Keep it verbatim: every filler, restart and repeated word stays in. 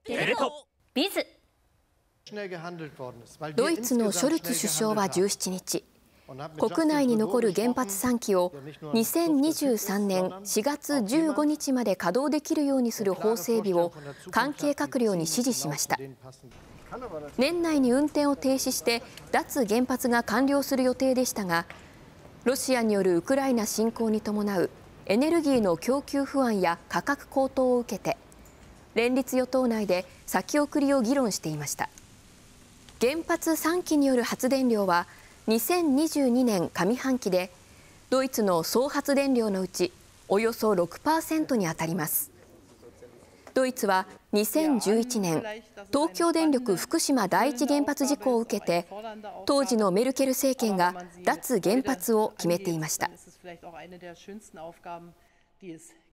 テレ東ビズ。 ドイツのショルツ首相はじゅうしちにち、国内に残る原発さんきをにせんにじゅうさんねんしがつじゅうごにちまで稼働できるようにする法整備を関係閣僚に指示しました。年内に運転を停止して脱原発が完了する予定でしたが、ロシアによるウクライナ侵攻に伴うエネルギーの供給不安や価格高騰を受けて、連立与党内で先送りを議論していました。原発さんきによる発電量はにせんにじゅうにねん上半期でドイツの総発電量のうちおよそ ろくパーセント に当たります。ドイツはにせんじゅういちねん東京電力福島第一原発事故を受けて、当時のメルケル政権が脱原発を決めていました。